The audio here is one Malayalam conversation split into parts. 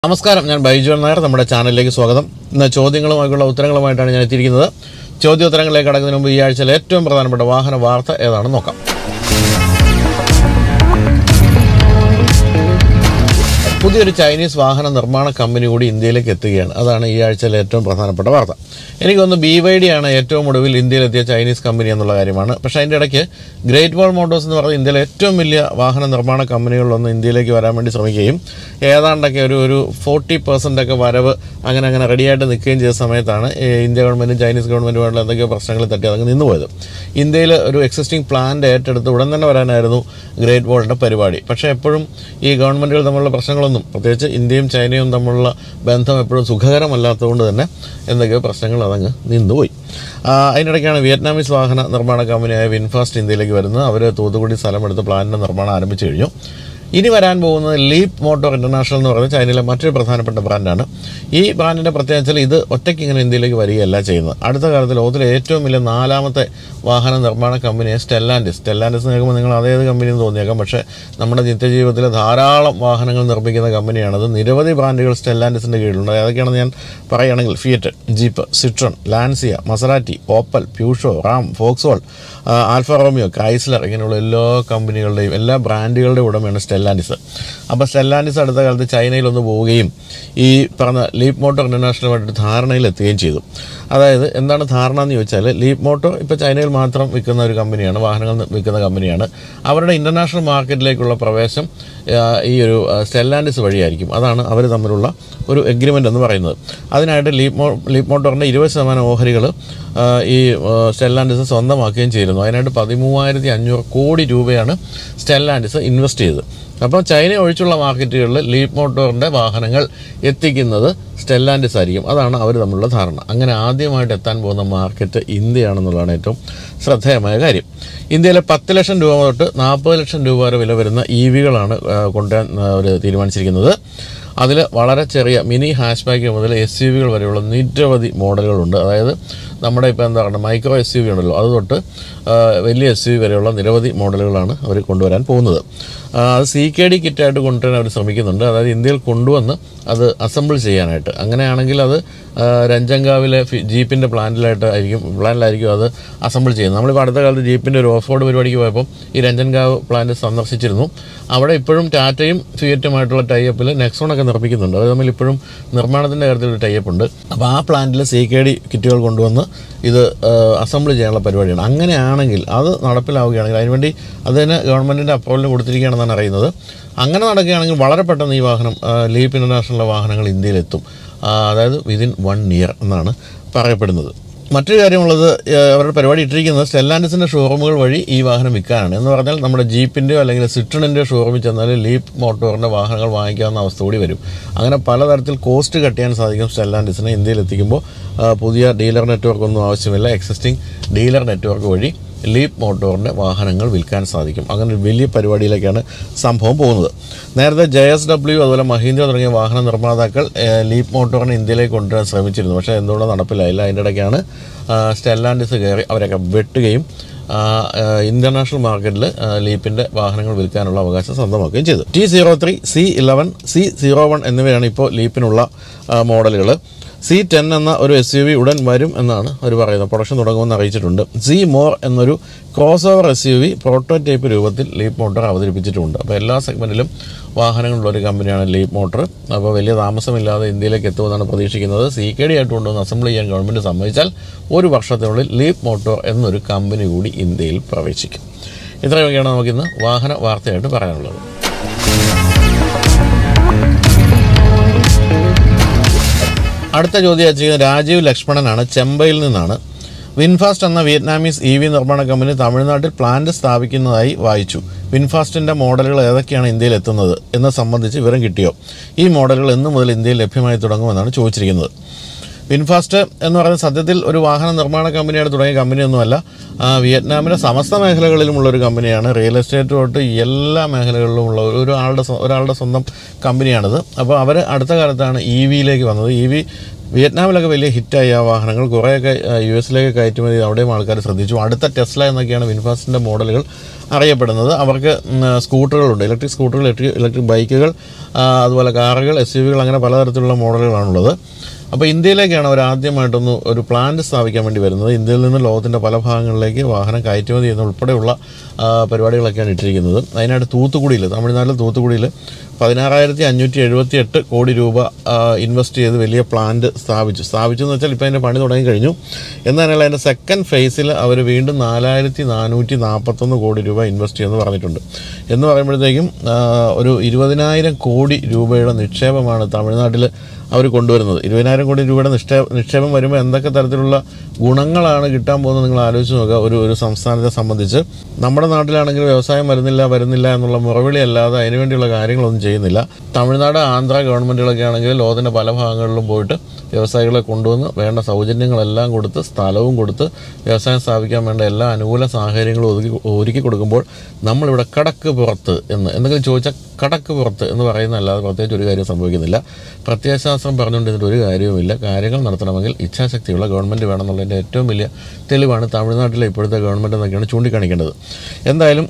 നമസ്കാരം, ഞാൻ ബൈജു നായർ. നമ്മുടെ ചാനലിലേക്ക് സ്വാഗതം. ഇന്ന് ചോദ്യങ്ങളുമായുള്ള ഉത്തരങ്ങളുമായിട്ടാണ് ഞാൻ എത്തിയിരിക്കുന്നത്. ചോദ്യോത്തരങ്ങളിലേക്ക് കടക്കുന്നതിന് മുമ്പ് ഈ ആഴ്ചയിലെ ഏറ്റവും പ്രധാനപ്പെട്ട വാഹന വാർത്ത ഏതാണെന്ന് നോക്കാം. പുതിയൊരു ചൈനീസ് വാഹന നിർമ്മാണ കമ്പനി കൂടി ഇന്ത്യയിലേക്ക് എത്തുകയാണ്. അതാണ് ഈ ആഴ്ചയിലെ ഏറ്റവും പ്രധാനപ്പെട്ട വാർത്ത. എനിക്കൊന്ന് BYD ആണ് ഏറ്റവും ഒടുവിൽ ഇന്ത്യയിലെത്തിയ ചൈനീസ് കമ്പനി എന്നുള്ള കാര്യമാണ്. പക്ഷേ അതിൻ്റെ ഇടയ്ക്ക് ഗ്രേറ്റ് വാൾ മോട്ടോഴ്സ് എന്ന് പറയുന്ന ഇന്ത്യയിലെ ഏറ്റവും വലിയ വാഹന നിർമ്മാണ കമ്പനികളിലൊന്ന് ഇന്ത്യയിലേക്ക് വരാൻ വേണ്ടി ശ്രമിക്കുകയും ഏതാണ്ടൊക്കെ ഒരു 40% വരവ് അങ്ങനെ റെഡിയായിട്ട് നിൽക്കുകയും ചെയ്ത സമയത്താണ് ഇന്ത്യ ഗവൺമെൻറ്റും ചൈനീസ് ഗവൺമെൻറ്റുമായിട്ടുള്ള എന്തൊക്കെയോ പ്രശ്നങ്ങൾ തട്ടി അതങ്ങ് നിന്നുപോയത്. ഇന്ത്യയിൽ ഒരു എക്സിസ്റ്റിംഗ് പ്ലാന്റ് ഏറ്റെടുത്ത് ഉടൻ തന്നെ വരാനായിരുന്നു ഗ്രേറ്റ് വാളിൻ്റെ പരിപാടി. പക്ഷേ എപ്പോഴും ഈ ഗവൺമെൻറ്റുകൾ തമ്മിലുള്ള പ്രശ്നങ്ങളൊന്നും, പ്രത്യേകിച്ച് ഇന്ത്യയും ചൈനയും തമ്മിലുള്ള ബന്ധം എപ്പോഴും സുഖകരമല്ലാത്തതുകൊണ്ട് തന്നെ എന്തൊക്കെയോ പ്രശ്നങ്ങൾ അതങ്ങ് നിന്നുപോയി. അതിനിടയ്ക്കാണ് വിയറ്റ്നാമീസ് വാഹന നിർമ്മാണ കമ്പനിയായ വിൻഫാസ്റ്റ് ഇന്ത്യയിലേക്ക് വരുന്നത്. അവർ തൂത്തുക്കുടി സ്ഥലമെടുത്ത് പ്ലാന്റിൻ്റെ നിർമ്മാണം ആരംഭിച്ചു കഴിഞ്ഞു. ഇനി വരാൻ പോകുന്നത് ലീപ് മോട്ടോർ ഇൻ്റർനാഷണൽ എന്ന് പറയുന്നത് ചൈനയിലെ മറ്റൊരു പ്രധാനപ്പെട്ട ബ്രാൻഡാണ്. ഈ ബ്രാൻഡിൻ്റെ പ്രത്യേകിച്ച് ഇത് ഒറ്റയ്ക്ക് ഇങ്ങനെ ഇന്ത്യയിലേക്ക് വരികയല്ല ചെയ്യുന്നത്. അടുത്ത കാലത്ത് ലോകത്തിലെ ഏറ്റവും വലിയ 4ാമത്തെ വാഹന നിർമ്മാണ കമ്പനിയെ സ്റ്റെല്ലാൻഡിസ് കേൾക്കുമ്പോൾ നിങ്ങൾ അതേത് കമ്പനിയെന്ന് തോന്നിയേക്കാം. പക്ഷേ നമ്മുടെ നിത്യജീവിതത്തിൽ ധാരാളം വാഹനങ്ങൾ നിർമ്മിക്കുന്ന കമ്പനിയാണത്. നിരവധി ബ്രാൻഡുകൾ സ്റ്റെല്ലാൻഡിസിൻ്റെ കീഴിലുണ്ട്. ഏതൊക്കെയാണെന്ന് ഞാൻ പറയുകയാണെങ്കിൽ Fiat, Jeep, Citroen, Lancia, Maserati, Opel, Peugeot, Ram, Vauxhall, Alfa Romeo, Chrysler, ഇങ്ങനെയുള്ള എല്ലാ കമ്പനികളുടെയും എല്ലാ ബ്രാൻഡുകളുടെ ഉടമയാണ് സ്റ്റെല്ലാൻഡിസ്. അപ്പോൾ സ്റ്റെല്ലാൻഡിസ് അടുത്ത കാലത്ത് ചൈനയിലൊന്ന് പോവുകയും ഈ പറഞ്ഞ ലീപ് മോട്ടോർ ഇൻ്റർനാഷണലുമായിട്ട് ധാരണയിലെത്തുകയും ചെയ്തു. അതായത് എന്താണ് ധാരണ എന്ന് ചോദിച്ചാൽ, ലീപ് മോട്ടോർ ഇപ്പോൾ ചൈനയിൽ മാത്രം വിൽക്കുന്ന ഒരു കമ്പനിയാണ്, വാഹനങ്ങൾ വിൽക്കുന്ന കമ്പനിയാണ്. അവരുടെ ഇൻ്റർനാഷണൽ മാർക്കറ്റിലേക്കുള്ള പ്രവേശം ഈ ഒരു സ്റ്റെല്ലാൻഡിസ് വഴിയായിരിക്കും. അതാണ് അവർ തമ്മിലുള്ള ഒരു എഗ്രിമെൻ്റ് എന്ന് പറയുന്നത്. അതിനായിട്ട് ലീപ് മോട്ടോറിൻ്റെ 20% ഓഹരികൾ ഈ സ്റ്റെല്ലാൻഡിസ് സ്വന്തമാക്കുകയും ചെയ്തിരുന്നു. അതിനായിട്ട് 13,500 കോടി രൂപയാണ് സ്റ്റെല്ലാൻഡിസ് ഇൻവെസ്റ്റ് ചെയ്തത്. അപ്പോൾ ചൈന ഒഴിച്ചുള്ള മാർക്കറ്റുകളിൽ ലീപ് മോട്ടോറിൻ്റെ വാഹനങ്ങൾ എത്തിക്കുന്നത് സ്റ്റെല്ലാൻഡിസ് ആയിരിക്കും. അതാണ് അവർ തമ്മിലുള്ള ധാരണ. അങ്ങനെ ആദ്യമായിട്ട് എത്താൻ പോകുന്ന മാർക്കറ്റ് ഇന്ത്യയാണെന്നുള്ളതാണ് ഏറ്റവും ശ്രദ്ധേയമായ കാര്യം. ഇന്ത്യയിലെ 10 ലക്ഷം രൂപ തൊട്ട് 40 ലക്ഷം രൂപ വരെ വില വരുന്ന EVകളാണ് കൊണ്ടുവരാൻ അവർ തീരുമാനിച്ചിരിക്കുന്നത്. അതിൽ വളരെ ചെറിയ മിനി ഹാഷ്ബാക്ക് മുതൽ SUVകൾ വരെയുള്ള നിരവധി മോഡലുകളുണ്ട്. അതായത് നമ്മുടെ ഇപ്പോൾ എന്താ പറയുക, മൈക്രോ SUV ഉണ്ടല്ലോ, അത് തൊട്ട് വലിയ SUV വരെയുള്ള നിരവധി മോഡലുകളാണ് അവർ കൊണ്ടുവരാൻ പോകുന്നത്. അത് CKD കിറ്റായിട്ട് കൊണ്ടുവരാൻ അവർ ശ്രമിക്കുന്നുണ്ട്. അതായത് ഇന്ത്യയിൽ കൊണ്ടുവന്ന് അത് അസംബിൾ ചെയ്യാനായിട്ട്. അങ്ങനെയാണെങ്കിൽ അത് രഞ്ജൻഗാവിലെ ജീപ്പിൻ്റെ പ്ലാന്റിലായിരിക്കും അത് അസംബിൾ ചെയ്യുന്നത്. നമ്മളിപ്പോൾ അടുത്ത കാലത്ത് ജീപ്പിൻ്റെ ഒരു ഓഫ് റോഡ് പരിപാടിക്ക് പോയപ്പോൾ ഈ രഞ്ജൻഗാവ് പ്ലാന്റ് സന്ദർശിച്ചിരുന്നു. അവിടെ ഇപ്പോഴും ടാറ്റയും ഫിയറ്റുമായിട്ടുള്ള ടൈപ്പിൽ നെക്സോണൊക്കെ നിർമ്മിക്കുന്നുണ്ട്. അത് തമ്മിൽ ഇപ്പോഴും നിർമ്മാണത്തിൻ്റെ കാര്യത്തിൽ ഒരു ടൈപ്പ് ഉണ്ട്. അപ്പോൾ ആ പ്ലാന്റിൽ CKD കിറ്റുകൾ കൊണ്ടുവന്ന് ഇത് അസംബിൾ ചെയ്യാനുള്ള പരിപാടിയാണ്. അങ്ങനെയാണെങ്കിൽ അത് നടപ്പിലാവുകയാണെങ്കിൽ അതിനുവേണ്ടി അതിന് ഗവൺമെൻറ്റിൻ്റെ അപ്രൂവലിന് കൊടുത്തിരിക്കുകയാണെന്നാണ് അറിയുന്നത്. അങ്ങനെ നടക്കുകയാണെങ്കിൽ വളരെ പെട്ടെന്ന് ഈ വാഹനം ലീപ് ഇൻ്റർനാഷണൽ വാഹനങ്ങൾ ഇന്ത്യയിലെത്തും. അതായത് വിതിൻ 1 ഇയർ എന്നാണ് പറയപ്പെടുന്നത്. മറ്റൊരു കാര്യമുള്ളത്, അവരുടെ പരിപാടി ഇട്ടിരിക്കുന്നത് സ്റ്റെല്ലാൻഡിസിൻ്റെ ഷോറൂമുകൾ വഴി ഈ വാഹനം വിൽക്കാനാണ്. എന്ന് പറഞ്ഞാൽ നമ്മുടെ ജീപ്പിൻ്റെയോ അല്ലെങ്കിൽ സിട്രോണിൻ്റെയോ ഷോറൂമിൽ ചെന്നാൽ ലീപ് മോട്ടോറിൻ്റെ വാഹനങ്ങൾ വാങ്ങിക്കാവുന്ന അവസ്ഥ കൂടി വരും. അങ്ങനെ പലതരത്തിൽ കോസ്റ്റ് കട്ട് ചെയ്യാൻ സാധിക്കും സ്റ്റെല്ലാൻഡിസിനെ. ഇന്ത്യയിൽ എത്തിക്കുമ്പോൾ പുതിയ ഡീലർ നെറ്റ്വർക്ക് ഒന്നും ആവശ്യമില്ല. എക്സിസ്റ്റിംഗ് ഡീലർ നെറ്റ്വർക്ക് വഴി ലീപ് മോട്ടോറിൻ്റെ വാഹനങ്ങൾ വിൽക്കാൻ സാധിക്കും. അങ്ങനെ ഒരു വലിയ പരിപാടിയിലേക്കാണ് സംഭവം പോകുന്നത്. നേരത്തെ JSW അതുപോലെ മഹീന്ദ്ര തുടങ്ങിയ വാഹന നിർമ്മാതാക്കൾ ലീപ് മോട്ടോറിനെ ഇന്ത്യയിലേക്ക് കൊണ്ടുവരാൻ ശ്രമിച്ചിരുന്നു. പക്ഷേ എന്തുകൊണ്ടോ നടപ്പിലായില്ല. അതിൻ്റെ ഇടയ്ക്കാണ് സ്റ്റെല്ലാൻഡിസ് കയറി അവരൊക്കെ വെട്ടുകയും ഇൻ്റർനാഷണൽ മാർക്കറ്റിൽ ലീപ്പിൻ്റെ വാഹനങ്ങൾ വിൽക്കാനുള്ള അവകാശം സ്വന്തമാക്കുകയും ചെയ്തു. T03, C11, C01 എന്നിവയാണ് ഇപ്പോൾ ലീപ്പിനുള്ള മോഡലുകൾ. C10 എന്ന ഒരു SUV ഉടൻ വരും എന്നാണ് അവർ പറയുന്നത്. പ്രൊഡക്ഷൻ തുടങ്ങുമെന്ന് അറിയിച്ചിട്ടുണ്ട്. C-More എന്നൊരു ക്രോസ് ഓവർ SUV പ്രോട്ടോടൈപ്പ് രൂപത്തിൽ ലീപ് മോട്ടോർ അവതരിപ്പിച്ചിട്ടുണ്ട്. അപ്പോൾ എല്ലാ സെഗ്മെൻറ്റിലും വാഹനങ്ങളുള്ള ഒരു കമ്പനിയാണ് ലീപ് മോട്ടോർ. അപ്പോൾ വലിയ താമസമില്ലാതെ ഇന്ത്യയിലേക്ക് എത്തുമെന്നാണ് പ്രതീക്ഷിക്കുന്നത്. CKD ആയിട്ട് കൊണ്ടുവന്ന് അസംബിൾ ചെയ്യാൻ ഗവൺമെൻറ് സമ്മതിച്ചാൽ 1 വർഷത്തിനുള്ളിൽ ലീപ് മോട്ടോർ എന്നൊരു കമ്പനി കൂടി ഇന്ത്യയിൽ പ്രവേശിക്കും. ഇത്രയൊക്കെയാണ് നമുക്കിന്ന് വാഹന വാർത്തയായിട്ട് പറയാനുള്ളത്. അടുത്ത ചോദ്യം അയച്ചിരിക്കുന്നത് രാജീവ് ലക്ഷ്മണനാണ്, ചെമ്പയിൽ നിന്നാണ്. വിൻഫാസ്റ്റ് എന്ന വിയറ്റ്നാമീസ് EV നിർമ്മാണ കമ്പനി തമിഴ്നാട്ടിൽ പ്ലാന്റ് സ്ഥാപിക്കുന്നതായി വായിച്ചു. വിൻഫാസ്റ്റിൻ്റെ മോഡലുകൾ ഏതൊക്കെയാണ് ഇന്ത്യയിൽ എത്തുന്നത് എന്ന് സംബന്ധിച്ച് വിവരം കിട്ടിയോ? ഈ മോഡലുകൾ എന്ന് മുതൽ ഇന്ത്യയിൽ ലഭ്യമായി തുടങ്ങുമെന്നാണ് ചോദിച്ചിരിക്കുന്നത്. വിൻഫാസ്റ്റ് എന്ന് പറയുന്നത് സത്യത്തിൽ ഒരു വാഹന നിർമ്മാണ കമ്പനിയായിട്ട് തുടങ്ങിയ കമ്പനിയൊന്നുമല്ല. വിയറ്റ്നാമിലെ സമസ്ത മേഖലകളിലുമുള്ളൊരു കമ്പനിയാണ്. റിയൽ എസ്റ്റേറ്റ് തൊട്ട് എല്ലാ മേഖലകളിലുമുള്ള ഒരാളുടെ സ്വന്തം കമ്പനിയാണിത്. അപ്പോൾ അവർ അടുത്ത കാലത്താണ് EVയിലേക്ക് വന്നത്. EV വിയറ്റ്നാമിലൊക്കെ വലിയ ഹിറ്റായി ആ വാഹനങ്ങൾ. കുറേയൊക്കെ US-ലേക്ക് കയറ്റുമതി അവിടെയും ആൾക്കാർ ശ്രദ്ധിച്ചു. അടുത്ത ടെസ്ല എന്നൊക്കെയാണ് വിൻഫാസ്റ്റിൻ്റെ മോഡലുകൾ അറിയപ്പെടുന്നത്. അവർക്ക് സ്കൂട്ടറുകളുണ്ട്, ഇലക്ട്രിക് സ്കൂട്ടറുകൾ, ഇലക്ട്രിക് ബൈക്കുകൾ, അതുപോലെ കാറുകൾ, SUV-കൾ, അങ്ങനെ പലതരത്തിലുള്ള മോഡലുകളാണുള്ളത്. അപ്പോൾ ഇന്ത്യയിലേക്കാണ് അവർ ആദ്യമായിട്ടൊന്ന് ഒരു പ്ലാന്റ് സ്ഥാപിക്കാൻ വേണ്ടി വരുന്നത്. ഇന്ത്യയിൽ നിന്ന് ലോകത്തിൻ്റെ പല ഭാഗങ്ങളിലേക്ക് വാഹനം കയറ്റുമതി ചെയ്യുന്ന ഉൾപ്പെടെയുള്ള പരിപാടികളൊക്കെയാണ് ഇട്ടിരിക്കുന്നത്. അതിനായിട്ട് തൂത്തുക്കുടിയിൽ, തമിഴ്നാട്ടിൽ തൂത്തുക്കുടിയിൽ 16,578 കോടി രൂപ ഇൻവെസ്റ്റ് ചെയ്ത് വലിയ പ്ലാന്റ് സ്ഥാപിച്ചു എന്ന് വെച്ചാൽ ഇപ്പോൾ അതിൻ്റെ പണി തുടങ്ങി കഴിഞ്ഞു. എന്നാലും അതിൻ്റെ സെക്കൻഡ് ഫേസിൽ അവർ വീണ്ടും 4,441 കോടി രൂപ ഇൻവെസ്റ്റ് ചെയ്യുമെന്ന് പറഞ്ഞിട്ടുണ്ട്. എന്ന് പറയുമ്പോഴത്തേക്കും ഒരു 20,000 കോടി രൂപയുടെ നിക്ഷേപമാണ് തമിഴ്നാട്ടിൽ അവർ കൊണ്ടുവരുന്നത്. 20,000 കോടി രൂപയുടെ നിക്ഷേപം വരുമ്പോൾ എന്തൊക്കെ തരത്തിലുള്ള ഗുണങ്ങളാണ് കിട്ടാൻ പോകുന്നത് നിങ്ങൾ ആലോചിച്ച് നോക്കുക. ഒരു സംസ്ഥാനത്തെ സംബന്ധിച്ച് നമ്മുടെ നാട്ടിലാണെങ്കിൽ വ്യവസായം വരുന്നില്ല എന്നുള്ള മുറവിളി അല്ലാതെ അതിനുവേണ്ടിയുള്ള കാര്യങ്ങളൊന്നും ചെയ്യുന്നില്ല. തമിഴ്നാട്, ആന്ധ്ര ഗവൺമെൻറ്റുകളൊക്കെ ആണെങ്കിൽ ലോകത്തിൻ്റെ പല ഭാഗങ്ങളിലും പോയിട്ട് വ്യവസായികളെ കൊണ്ടുവന്ന് വേണ്ട സൗജന്യങ്ങളെല്ലാം കൊടുത്ത്, സ്ഥലവും കൊടുത്ത്, വ്യവസായം സ്ഥാപിക്കാൻ വേണ്ട എല്ലാ അനുകൂല സാഹചര്യങ്ങളും ഒരുക്കി കൊടുക്കുമ്പോൾ നമ്മളിവിടെ കടക്ക് പുറത്ത് എന്തെങ്കിലും ചോദിച്ചാൽ കടക്ക് പുറത്ത് എന്ന് പറയുന്നതല്ലാതെ പ്രത്യേകിച്ച് ഒരു കാര്യം സംഭവിക്കുന്നില്ല. പ്രത്യയശാസ്ത്രം പറഞ്ഞുകൊണ്ടിരുന്നിട്ട് ഒരു കാര്യവുമില്ല. കാര്യങ്ങൾ നടത്തണമെങ്കിൽ ഇച്ഛാശക്തിയുള്ള ഗവൺമെൻറ് വേണമെന്നുള്ളതിൻ്റെ ഏറ്റവും വലിയ തെളിവാണ് തമിഴ്നാട്ടിലെ ഇപ്പോഴത്തെ ഗവൺമെൻറ് എന്നൊക്കെയാണ് ചൂണ്ടിക്കാണിക്കേണ്ടത്. എന്തായാലും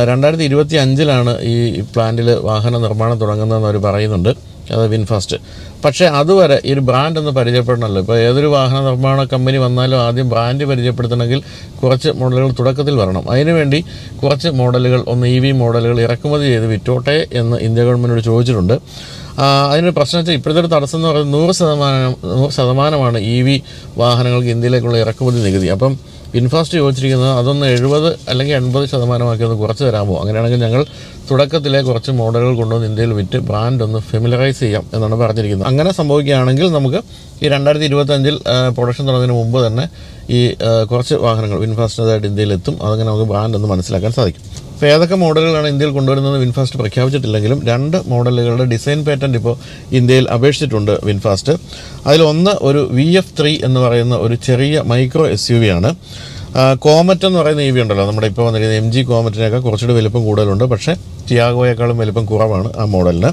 2025-ലാണ് ഈ പ്ലാന്റിൽ വാഹന നിർമ്മാണം തുടങ്ങുന്നതെന്ന് അവർ പറയുന്നുണ്ട്, അത് വിൻഫാസ്റ്റ്. പക്ഷേ അതുവരെ ഈ ഒരു ബ്രാൻഡ് ഒന്ന് പരിചയപ്പെടണമല്ലോ. ഇപ്പോൾ ഏതൊരു വാഹന നിർമ്മാണ കമ്പനി വന്നാലും ആദ്യം ബ്രാൻഡ് പരിചയപ്പെടുത്തണമെങ്കിൽ കുറച്ച് മോഡലുകൾ തുടക്കത്തിൽ വരണം. അതിനുവേണ്ടി കുറച്ച് മോഡലുകൾ, ഒന്ന് EV മോഡലുകൾ ഇറക്കുമതി ചെയ്ത് വിറ്റോട്ടെ എന്ന് ഇന്ത്യ ഗവൺമെൻറ്റിനോട് ചോദിച്ചിട്ടുണ്ട്. അതിനൊരു പ്രശ്നം വെച്ചാൽ ഇപ്പോഴത്തെ ഒരു തടസ്സം എന്ന് പറയുന്നത് 100% EV വാഹനങ്ങൾക്ക് ഇന്ത്യയിലേക്കുള്ള ഇറക്കുമതി നികുതി. അപ്പം വിൻഫാസ്റ്റ് ചോദിച്ചിരിക്കുന്നത് അതൊന്ന് 70 അല്ലെങ്കിൽ 80% ഒന്ന് കുറച്ച് തരാമോ? അങ്ങനെയാണെങ്കിൽ ഞങ്ങൾ തുടക്കത്തിലെ കുറച്ച് മോഡലുകൾ കൊണ്ടുവന്ന് ഇന്ത്യയിൽ വിറ്റ് ബ്രാൻഡ് ഒന്ന് ഫെമിലറൈസ് ചെയ്യാം എന്നാണ് പറഞ്ഞിരിക്കുന്നത്. അങ്ങനെ സംഭവിക്കുകയാണെങ്കിൽ നമുക്ക് ഈ 2025 പ്രൊഡക്ഷൻ തുടങ്ങുന്നതിന് മുമ്പ് തന്നെ ഈ കുറച്ച് വാഹനങ്ങൾ വിൻഫാസ്റ്റിൻ്റെതായിട്ട് ഇന്ത്യയിലെത്തും. അതങ്ങനെ നമുക്ക് ബ്രാൻഡ് ഒന്ന് മനസ്സിലാക്കാൻ സാധിക്കും. അപ്പോൾ ഏതൊക്കെ മോഡലുകളാണ് ഇന്ത്യയിൽ കൊണ്ടുവരുന്നത് വിൻഫാസ്റ്റ് പ്രഖ്യാപിച്ചിട്ടില്ലെങ്കിലും 2 മോഡലുകളുടെ ഡിസൈൻ പാറ്റന്റ് ഇപ്പോൾ ഇന്ത്യയിൽ അപേക്ഷിച്ചിട്ടുണ്ട് വിൻഫാസ്റ്റ്. അതിലൊന്ന് ഒരു VF3 എന്ന് പറയുന്ന ഒരു ചെറിയ മൈക്രോ SUV ആണ്. കോമറ്റ് എന്ന് പറയുന്ന EV ഉണ്ടല്ലോ, നമ്മുടെ ഇപ്പോൾ വന്നിരിക്കുന്ന MG കോമറ്റിനേക്കാൾ കുറച്ചുകൂടി വലിപ്പം കൂടുതലുണ്ട്. പക്ഷേ ടിയാഗോയേക്കാളും വലിപ്പം കുറവാണ് ആ മോഡലിന്.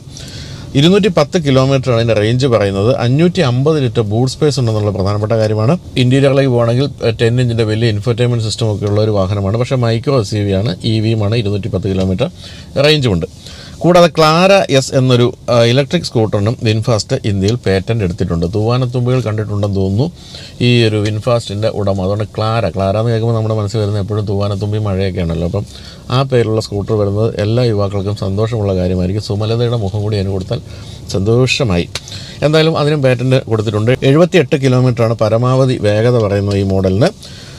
210 കിലോമീറ്ററാണ് അതിൻ്റെ റേഞ്ച് പറയുന്നത്. 550 ലിറ്റർ ബൂട്ട് സ്പേസ് ഉണ്ടെന്നുള്ള പ്രധാനപ്പെട്ട കാര്യമാണ്. ഇൻറ്റീരിയറിലേക്ക് പോകുകയാണെങ്കിൽ 10 ഇഞ്ചിൻ്റെ വലിയ ഇൻഫോർടൈൻമെൻറ്റ് സിസ്റ്റം ഒക്കെ ഉള്ള ഒരു വാഹനമാണ്. പക്ഷേ മൈക്രോ SUV ആണ്, EV-യുമാണ്. 210 കിലോമീറ്റർ റേഞ്ചുമുണ്ട്. കൂടാതെ ക്ലാര S എന്നൊരു ഇലക്ട്രിക് സ്കൂട്ടറിനും വിൻഫാസ്റ്റ് ഇന്ത്യയിൽ പേറ്റന്റ് എടുത്തിട്ടുണ്ട്. തൂവാനത്തുമ്പികൾ കണ്ടിട്ടുണ്ടെന്ന് തോന്നുന്നു ഈ ഒരു വിൻഫാസ്റ്റിൻ്റെ ഉടമ. അതുകൊണ്ട് ക്ലാര എന്ന് കേൾക്കുമ്പോൾ നമ്മുടെ മനസ്സിൽ വരുന്നത് എപ്പോഴും തൂവാനത്തുമ്പി മഴയൊക്കെ ആണല്ലോ. അപ്പം ആ പേരിലുള്ള സ്കൂട്ടർ വരുന്നത് എല്ലാ യുവാക്കൾക്കും സന്തോഷമുള്ള കാര്യമായിരിക്കും. സുമലതയുടെ മുഖം കൂടി അതിന് കൊടുത്താൽ സന്തോഷമായി. എന്തായാലും അതിനും പേറ്റന്റ് കൊടുത്തിട്ടുണ്ട്. 78 കിലോമീറ്ററാണ് പരമാവധി വേഗത പറയുന്നത് ഈ മോഡലിന്.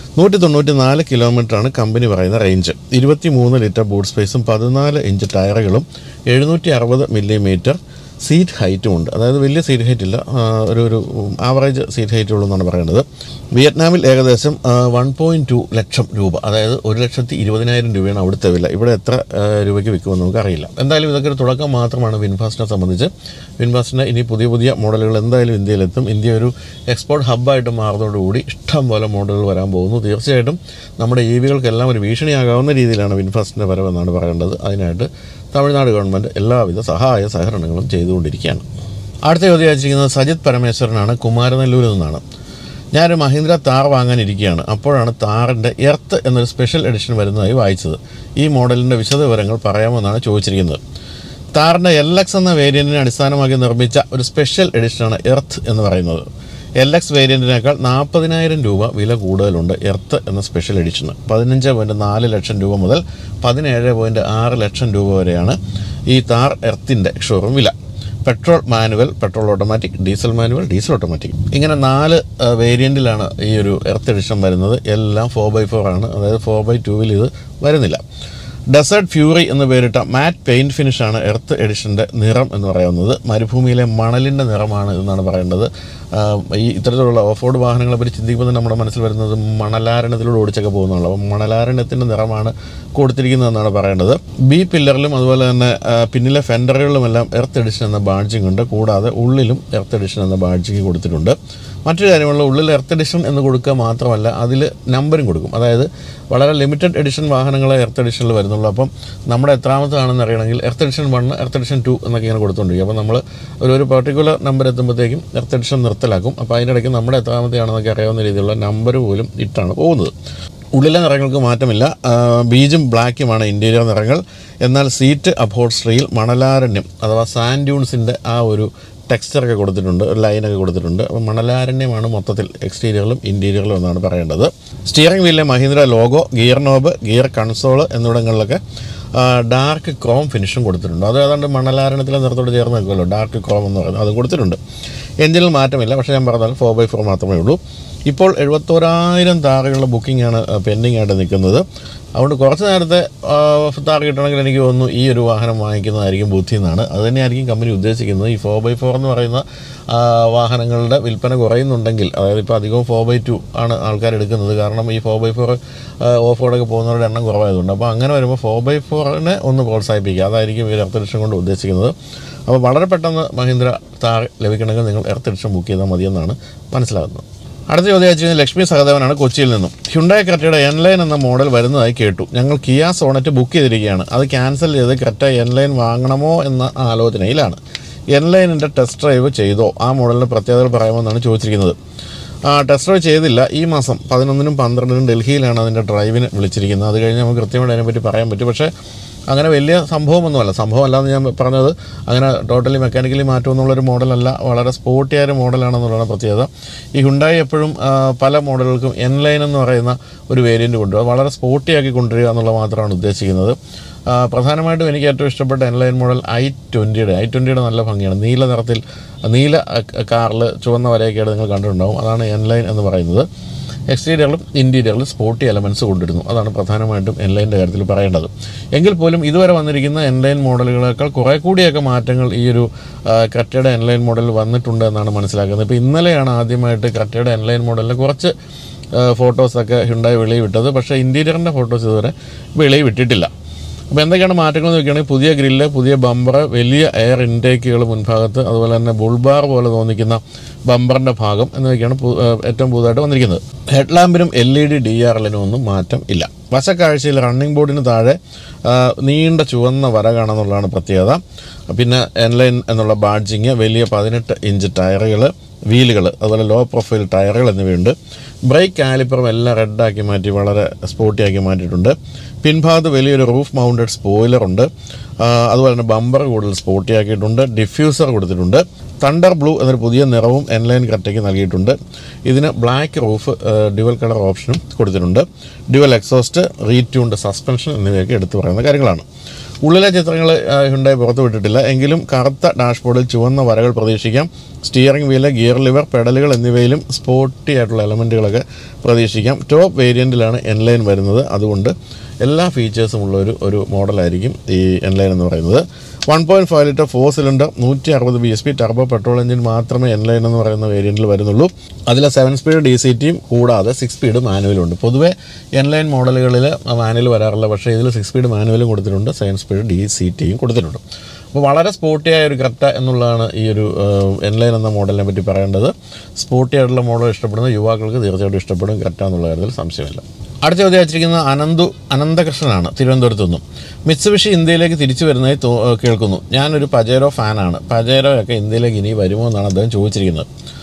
194 കിലോമീറ്ററാണ് കമ്പനി പറയുന്ന റേഞ്ച്. 23 ലിറ്റർ ബൂട്ട് സ്പേസും 14 ഇഞ്ച് ടയറുകളും 760 മില്ലിമീറ്റർ സീറ്റ് ഹൈറ്റും ഉണ്ട്. അതായത് വലിയ സീറ്റ് ഹൈറ്റ് ഇല്ല, ഒരു ആവറേജ് സീറ്റ് ഹൈറ്റ് ഉള്ളൂ എന്നാണ് പറയുന്നത്. വിയറ്റ്നാമിൽ ഏകദേശം 1.2 ലക്ഷം രൂപ, അതായത് 1,20,000 രൂപയാണ് അവിടുത്തെ വില. ഇവിടെ എത്ര രൂപയ്ക്ക് വിൽക്കുമെന്ന് നമുക്കറിയില്ല. എന്തായാലും ഇതൊക്കെ ഒരു തുടക്കം മാത്രമാണ് വിൻഫാസ്റ്റിനെ സംബന്ധിച്ച്. വിൻഫാസ്റ്റിന് ഇനി പുതിയ മോഡലുകൾ എന്തായാലും ഇന്ത്യയിലെത്തും. ഇന്ത്യ ഒരു എക്സ്പോർട്ട് ഹബ്ബായിട്ട് മാറുന്നതോടുകൂടി ഇഷ്ടം പോലെ മോഡലുകൾ വരാൻ പോകുന്നു. തീർച്ചയായിട്ടും നമ്മുടെ EV-കൾക്കെല്ലാം ഒരു ഭീഷണിയാകാവുന്ന രീതിയിലാണ് വിൻഫാസ്റ്റിൻ്റെ വരവെന്നാണ് പറയേണ്ടത്. അതിനായിട്ട് തമിഴ്നാട് ഗവൺമെൻറ് എല്ലാവിധ സഹായ സഹകരണങ്ങളും ചെയ്തുകൊണ്ടിരിക്കുകയാണ്. അടുത്ത ചോദ്യം അയച്ചിരിക്കുന്നത് സജിത് പരമേശ്വരനാണ്, കുമാരനെല്ലൂരിൽ നിന്നാണ്. ഞാനൊരു മഹീന്ദ്ര താർ വാങ്ങാനിരിക്കുകയാണ്. അപ്പോഴാണ് താറിൻ്റെ എർത്ത് എന്നൊരു സ്പെഷ്യൽ എഡിഷൻ വരുന്നതായി വായിച്ചത്. ഈ മോഡലിൻ്റെ വിശദവിവരങ്ങൾ പറയാമെന്നാണ് ചോദിച്ചിരിക്കുന്നത്. താറിൻ്റെ LX എന്ന വേരിയൻറ്റിനെ അടിസ്ഥാനമാക്കി നിർമ്മിച്ച ഒരു സ്പെഷ്യൽ എഡിഷനാണ് എർത്ത് എന്ന് പറയുന്നത്. LX വേരിയൻറ്റിനേക്കാൾ 40,000 രൂപ വില കൂടുതലുണ്ട് എർത്ത് എന്ന സ്പെഷ്യൽ എഡിഷന്. 15.4 ലക്ഷം രൂപ മുതൽ 17.6 ലക്ഷം രൂപ വരെയാണ് ഈ താർ എർത്തിൻ്റെ ഷോറൂം വില. Petrol manual, petrol automatic, diesel manual, diesel automatic, ഇങ്ങനെ 4 വേരിയൻറ്റിലാണ് ഈ ഒരു എർത്ത് എഡിഷൻ വരുന്നത്. എല്ലാം 4x4 ആണ്, അതായത് 4x2-ൽ ഇത് വരുന്നില്ല. ഡെസേർട്ട് ഫ്യൂറി എന്ന് പേരിട്ട മാറ്റ് പെയിൻറ്റ് ഫിനിഷാണ് എർത്ത് എഡിഷൻ്റെ നിറം എന്ന് പറയുന്നത്. മരുഭൂമിയിലെ മണലിൻ്റെ നിറമാണ് എന്നാണ് പറയേണ്ടത്. ഈ ഇത്തരത്തിലുള്ള ഓഫ് റോഡ് വാഹനങ്ങളെ പറ്റി ചിന്തിക്കുമ്പോൾ തന്നെ നമ്മുടെ മനസ്സിൽ വരുന്നത് മണലാരണ്യത്തിലൂടെ ഓടിച്ചൊക്കെ പോകുന്നുള്ളൂ. അപ്പം മണലാരണ്യത്തിൻ്റെ നിറമാണ് കൊടുത്തിരിക്കുന്നതെന്നാണ് പറയേണ്ടത്. B പില്ലറിലും അതുപോലെ തന്നെ പിന്നിലെ ഫെൻഡറുകളിലുമെല്ലാം എർത്ത് എഡിഷൻ എന്ന ബാഡ്ജിങ് ഉണ്ട്. കൂടാതെ ഉള്ളിലും എർത്ത് എഡിഷൻ എന്ന ബാഡ്ജിങ് കൊടുത്തിട്ടുണ്ട്. മറ്റൊരു കാര്യമുള്ള ഉള്ളിൽ എർത്ത് എഡിഷൻ എന്ന് കൊടുക്കുക മാത്രമല്ല അതിൽ നമ്പറും കൊടുക്കും. അതായത് വളരെ ലിമിറ്റഡ് എഡിഷൻ വാഹനങ്ങളെ എർത്ത് എഡിഷനിൽ വരുന്നുള്ളൂ. അപ്പം നമ്മുടെ എത്രാമത്താണെന്ന് അറിയണമെങ്കിൽ എർത്ത് എഡിഷൻ 1, എർത്ത് എഡിഷൻ 2 എന്നൊക്കെ ഇങ്ങനെ കൊടുത്തുകൊണ്ടിരിക്കും. അപ്പോൾ നമ്മൾ ഒരു പർട്ടിക്കുലർ നമ്പർ എത്തുമ്പോഴത്തേക്കും എർത്ത് എഡിഷൻ നിർത്തലാക്കും. അപ്പോൾ അതിനിടയ്ക്ക് നമ്മുടെ എത്രാമത്തെയാണെന്നൊക്കെ അറിയാവുന്ന രീതിയിലുള്ള നമ്പർ പോലും ഇട്ടാണ് പോകുന്നത്. ഉള്ളിലെ നിറങ്ങൾക്ക് മാറ്റമില്ല. ബീജും ബ്ലാക്കുമാണ് ഇൻറ്റീരിയർ നിറങ്ങൾ. എന്നാൽ സീറ്റ് അപ്ഹോൾസ്റ്ററിയിൽ മണലാരണ്യം അഥവാ സാൻഡ് ഡ്യൂൺസിൻ്റെ ആ ഒരു ടെക്സ്ചറൊക്കെ കൊടുത്തിട്ടുണ്ട്, ഒരു ലൈനൊക്കെ കൊടുത്തിട്ടുണ്ട്. അപ്പോൾ മണലാരണ്യമാണ് മൊത്തത്തിൽ എക്സ്റ്റീരിയറിലും ഇൻറ്റീരിയറിലും എന്നാണ് പറയേണ്ടത്. സ്റ്റിയറിംഗ് വീലിലെ Mahindra logo, gear knob, gear console എന്നിവിടങ്ങളിലൊക്കെ ഡാർക്ക് ക്രോം ഫിനിഷും കൊടുത്തിട്ടുണ്ട്. അത് ഏതാണ്ട് മണലാരണ്യത്തിലെ നിറത്തോട് ചേർന്ന് നിൽക്കുമല്ലോ, ഡാർക്ക് ക്രോം എന്ന് പറയുന്നത്, അതും കൊടുത്തിട്ടുണ്ട്. എഞ്ചിനിൽ മാറ്റമില്ല. പക്ഷേ ഞാൻ പറഞ്ഞാൽ 4x4 മാത്രമേ ഉള്ളൂ. ഇപ്പോൾ 71,000 താറുകളുടെ ബുക്കിംഗാണ് പെൻഡിങ് ആയിട്ട് നിൽക്കുന്നത്. അതുകൊണ്ട് കുറച്ച് നേരത്തെ താറ് കിട്ടണമെങ്കിൽ എനിക്ക് തോന്നുന്നു ഈ ഒരു വാഹനം വാങ്ങിക്കുന്നതായിരിക്കും ബുദ്ധി എന്നാണ്. അതുതന്നെയായിരിക്കും കമ്പനി ഉദ്ദേശിക്കുന്നത്. ഈ 4x4 എന്ന് പറയുന്ന വാഹനങ്ങളുടെ വിൽപ്പന കുറയുന്നുണ്ടെങ്കിൽ, അതായത് ഇപ്പോൾ അധികവും 4x2 ആണ് ആൾക്കാർ എടുക്കുന്നത്. കാരണം ഈ 4x4 ഓഫ് റോഡൊക്കെ പോകുന്നവരുടെ എണ്ണം കുറവായതുകൊണ്ട്. അപ്പോൾ അങ്ങനെ വരുമ്പോൾ 4x4-നെ ഒന്ന് പ്രോത്സാഹിപ്പിക്കുക, അതായിരിക്കും ഈ എർത്ത് എഡിഷൻ കൊണ്ട് ഉദ്ദേശിക്കുന്നത്. അപ്പോൾ വളരെ പെട്ടെന്ന് മഹീന്ദ്ര താർ ലഭിക്കണമെങ്കിൽ നിങ്ങൾ എർത്ത് എഡിഷൻ ബുക്ക് ചെയ്താൽ മതിയെന്നാണ് മനസ്സിലാകുന്നത്. അടുത്ത ചോദ്യം അയച്ചു ലക്ഷ്മി സഹദേവനാണ് കൊച്ചിയിൽ നിന്നും. ഹ്യുണ്ടായി ക്രെറ്റയുടെ എൻലൈൻ എന്ന മോഡൽ വരുന്നതായി കേട്ടു. ഞങ്ങൾ കിയ സോണറ്റ് ബുക്ക് ചെയ്തിരിക്കുകയാണ്. അത് ക്യാൻസൽ ചെയ്ത് ക്രെറ്റ എൻലൈൻ വാങ്ങണമോ എന്ന ആലോചനയിലാണ്. എൻലൈനിൻ്റെ ടെസ്റ്റ് ഡ്രൈവ് ചെയ്തോ? ആ മോഡലിൻ്റെ പ്രത്യേകതകൾ പറയാമെന്നാണ് ചോദിച്ചിരിക്കുന്നത്. ടെസ്റ്റ് ഡ്രൈവ് ചെയ്തില്ല. ഈ മാസം 11-നും 12-നും ഡൽഹിയിലാണ് അതിൻ്റെ ഡ്രൈവിന് വിളിച്ചിരിക്കുന്നത്. അത് കഴിഞ്ഞ് നമുക്ക് കൃത്യമായിട്ട് അതിനെപ്പറ്റി പറയാൻ പറ്റും. പക്ഷേ അങ്ങനെ വലിയ സംഭവമൊന്നുമല്ല. സംഭവമല്ലാന്ന് ഞാൻ പറഞ്ഞത് അങ്ങനെ ടോട്ടലി മെക്കാനിക്കലി മാറ്റുമെന്നുള്ളൊരു മോഡലല്ല, വളരെ സ്പോർട്ടിയായ ഒരു മോഡലാണെന്നുള്ളതാണ് പ്രത്യേകത. ഈ ഹ്യുണ്ടായി എപ്പോഴും പല മോഡലുകൾക്കും എൻലൈൻ എന്ന് പറയുന്ന ഒരു വേരിയൻറ്റ് കൊണ്ടുവരിക, വളരെ സ്പോർട്ടിയാക്കി കൊണ്ടുവരിക എന്നുള്ളത് മാത്രമാണ് ഉദ്ദേശിക്കുന്നത്. പ്രധാനമായിട്ടും എനിക്ക് ഏറ്റവും ഇഷ്ടപ്പെട്ട എൻലൈൻ മോഡൽ i20യുടെ നല്ല ഭംഗിയാണ്. നീല നിറത്തിൽ, നീല കാറിൽ ചുവന്ന വരയൊക്കെയാണ് നിങ്ങൾ കണ്ടിട്ടുണ്ടാകും. അതാണ് എൻലൈൻ എന്ന് പറയുന്നത്. എക്സ്റ്റീരിയറിലും ഇൻറ്റീരിയറിലും സ്പോർട്ടി എലമെൻറ്റ്സ് കൊണ്ടിരുന്നു. അതാണ് പ്രധാനമായിട്ടും എൻലൈൻ്റെ കാര്യത്തിൽ പറയേണ്ടത്. എങ്കിൽ പോലും ഇതുവരെ വന്നിരിക്കുന്ന എൻലൈൻ മോഡലുകളേക്കാൾ കുറേ കൂടിയൊക്കെ മാറ്റങ്ങൾ ഈ ഒരു ക്രെറ്റയുടെ എൻലൈൻ മോഡലിൽ വന്നിട്ടുണ്ട് എന്നാണ് മനസ്സിലാക്കുന്നത്. ഇപ്പോൾ ഇന്നലെയാണ് ആദ്യമായിട്ട് ക്രെറ്റയുടെ എൻലൈൻ മോഡലിൽ കുറച്ച് ഫോട്ടോസൊക്കെ ഹ്യുണ്ടായി വെളിയിൽ വിട്ടത്. പക്ഷേ ഇൻറ്റീരിയറിൻ്റെ ഫോട്ടോസ് ഇതുവരെ വെളിയിൽ വിട്ടിട്ടില്ല. അപ്പോൾ എന്തൊക്കെയാണ് മാറ്റങ്ങൾ എന്ന് വെക്കുകയാണെങ്കിൽ പുതിയ ഗ്രില്ല്, പുതിയ ബമ്പർ, വലിയ എയർ ഇൻടേക്കുകൾ മുൻഭാഗത്ത്, അതുപോലെ തന്നെ ബുൾബാർ പോലെ തോന്നിക്കുന്ന ബമ്പറിൻ്റെ ഭാഗം എന്നൊക്കെയാണ് ഏറ്റവും പുതുതായിട്ട് വന്നിരിക്കുന്നത്. ഹെഡ് ലാമ്പിനും LED DRLനും ഒന്നും മാറ്റം ഇല്ല. വശക്കാഴ്ചയിൽ റണ്ണിംഗ് ബോർഡിന് താഴെ നീണ്ട ചുവന്ന വര കാണാമെന്നുള്ളതാണ് പ്രത്യേകത. പിന്നെ എൻലൈൻ എന്നുള്ള ബാഡ്ജിങ്, വലിയ 18 ഇഞ്ച് ടയറുകൾ, വീലുകൾ, അതുപോലെ ലോ പ്രൊഫൈൽ ടയറുകൾ എന്നിവയുണ്ട്. ബ്രേക്ക് കാലിപ്പറും എല്ലാം റെഡാക്കി മാറ്റി വളരെ സ്പോർട്ടിയാക്കി മാറ്റിയിട്ടുണ്ട്. പിൻഭാഗത്ത് വലിയൊരു റൂഫ് മൗണ്ടഡ് സ്പോയിലറുണ്ട്. അതുപോലെ തന്നെ ബമ്പർ കൂടുതൽ സ്പോർട്ടിയാക്കിയിട്ടുണ്ട്. ഡിഫ്യൂസർ കൊടുത്തിട്ടുണ്ട്. തണ്ടർ ബ്ലൂ എന്നൊരു പുതിയ നിറവും എൻലൈൻ ക്രെറ്റയ്ക്ക് നൽകിയിട്ടുണ്ട്. ഇതിന് ബ്ലാക്ക് റൂഫ്, ഡ്യുവൽ കളർ ഓപ്ഷനും കൊടുത്തിട്ടുണ്ട്. ഡ്യുവൽ എക്സോസ്റ്റ്, റീട്യൂൺഡ് സസ്പെൻഷൻ എന്നിവയൊക്കെ എടുത്തു പറയുന്ന കാര്യങ്ങളാണ്. ഉള്ളിലെ ചിത്രങ്ങൾ ഹ്യുണ്ടായി പുറത്തു വിട്ടിട്ടില്ല. എങ്കിലും കറുത്ത ഡാഷ്ബോർഡിൽ ചുവന്ന വരകൾ പ്രതീക്ഷിക്കാം. സ്റ്റിയറിംഗ് വീല്, ഗിയർ ലിവർ, പെഡലുകൾ എന്നിവയിലും സ്പോർട്ടി ആയിട്ടുള്ള എലമെൻറ്റുകളൊക്കെ പ്രതീക്ഷിക്കാം. ടോപ്പ് വേരിയൻറ്റിലാണ് എൻലൈൻ വരുന്നത്. അതുകൊണ്ട് എല്ലാ ഫീച്ചേഴ്സും ഉള്ള ഒരു മോഡലായിരിക്കും ഈ എൻലൈൻ എന്ന് പറയുന്നത്. 1.5 litre 4 cylinder 160 bhp turbo petrol engine മാത്രമേ എൻലൈൻ എന്ന് പറയുന്ന വേരിയൻറ്റിൽ വരുന്നുള്ളൂ. അതിൽ 7 സ്പീഡ് DCTയും കൂടാതെ 6 സ്പീഡ് മാനുവലും ഉണ്ട്. പൊതുവേ എൻലൈൻ മോഡലുകളിൽ മാനുവൽ വരാറില്ല. പക്ഷേ ഇതിൽ 6 സ്പീഡ് മാനുവലും കൊടുത്തിട്ടുണ്ട്, 7 സ്പീഡ് DCTയും കൊടുത്തിട്ടുണ്ട്. അപ്പോൾ വളരെ സ്പോർട്ടിയായ ഒരു ക്രെറ്റ എന്നുള്ളതാണ് ഈ ഒരു എൻലൈൻ എന്ന മോഡലിനെ പറ്റി പറയേണ്ടത്. സ്പോർട്ടിയായിട്ടുള്ള മോഡൽ ഇഷ്ടപ്പെടുന്ന യുവാക്കൾക്ക് തീർച്ചയായിട്ടും ഇഷ്ടപ്പെടും ക്രെറ്റ എന്നുള്ള കാര്യത്തിൽ സംശയമില്ല. അടുത്ത ചോദ്യം അയച്ചിരിക്കുന്ന അനന്തകൃഷ്ണനാണ് തിരുവനന്തപുരത്തു നിന്നും. മിത്സുബിഷി ഇന്ത്യയിലേക്ക് തിരിച്ചു വരുന്നതായി കേൾക്കുന്നു. ഞാനൊരു പജേരോ ഫാനാണ്. പജേരോയൊക്കെ ഇന്ത്യയിലേക്ക് ഇനി വരുമോ എന്നാണ് അദ്ദേഹം ചോദിച്ചിരിക്കുന്നത്.